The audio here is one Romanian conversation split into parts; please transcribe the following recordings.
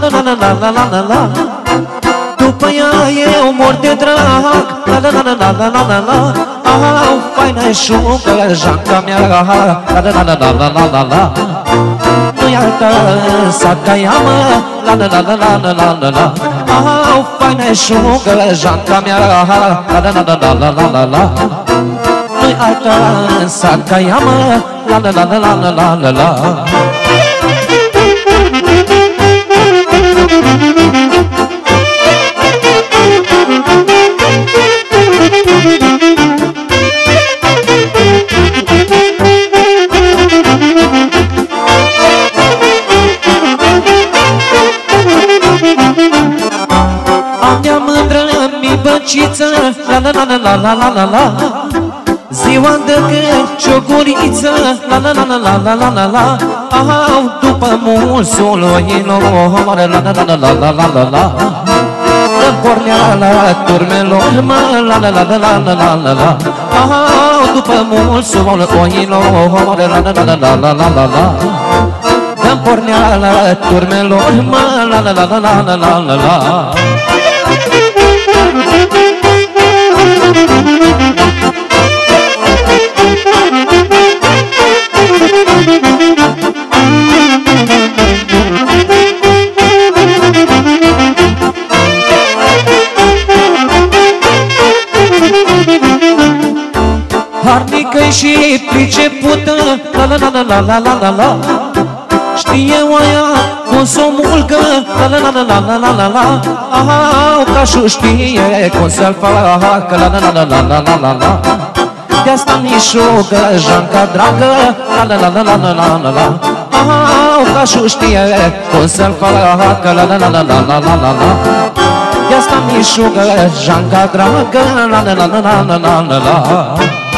la la la la la la la. După ea eu mor de drag, la la la la la la la la. Au, faină șugă, janca mea, la la la la la la la la. Nu-i altă sat ca ea, mă, la la la la la la la la. Au, faină șugă, janca mea, la la la la la la la la. Nu-i altă sat ca ea, mă, la la la la la la la la. Am mândră mi băciță, la la la la la la la la. Ziua de când ciocuriță, la la la la la la la la la. Au, după mulsul oilor, la la la la la la la la. În porneala turmelor, mă, la la la la la la la la. Au, după mulsul oilor, la la la la la la la la. În porneala turmelor, mă, la la la la la la la la. Harnică-i și pricepută, la la la la la la la la. Știe oaia cum s-o mulgă, la la la la la la la la. Aha, cașul știe cum să-l facă, la la la la la la la la. De asta mișugă, janca dragă, la la la la la la la la. Aha, cașul știe cum să-l facă, la la la la la la la la. De asta mișugă, janca dragă, la la la la la la la la.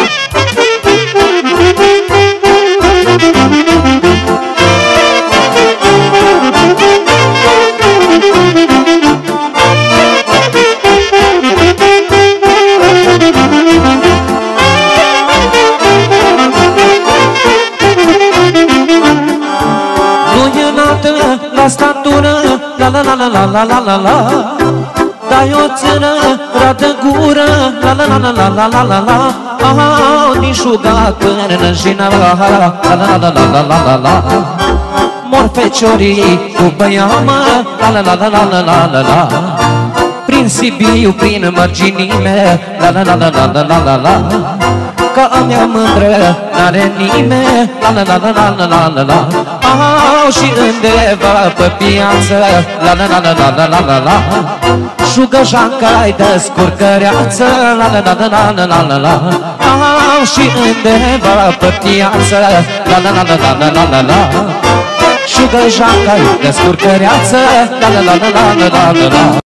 La statură, la la la la la la la la la. Dai o țână, radă gură, la la la la la la la la la. Aha, din șuga până în jină, la la la la la la la la. Mor feciorii cu băiamă, la la la la la la la la. Prin Sibiu, prin mărginime, la la la la la la la la. Că a mea mândră n-are nimeni, la la la la la la la la. Au, și undeva pe piață, la la la la la la la la. Șugă janca-i de scurcăreață, la la la la la la la la. Au, și undeva pe piață, la la la la la la la la. Șugă janca-i de scurcăreață, la la la la la la la la.